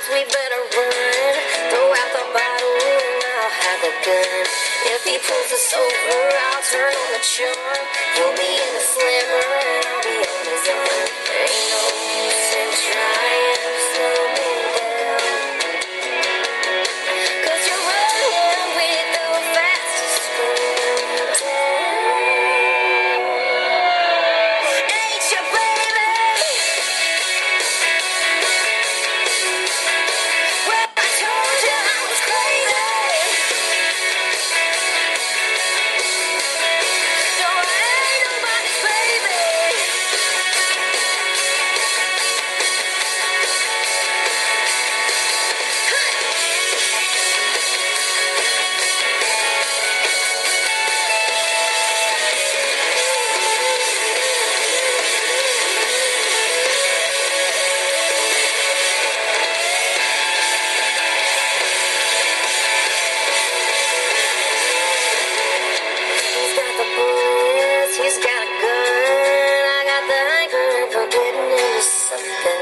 we better run. Throw out the bottle and I'll have a gun. If he pulls us over, I'll turn on the charm. He'll be in the slammer and I'll be on his arm. There ain't no use in trying to slow me down, 'cause you're running with the fastest going down. Ain't you, baby? Well, I told you I was crazy. No, I ain't nobody's baby. He's got the bullets, he's got a gun. I got the hankering for getting into something.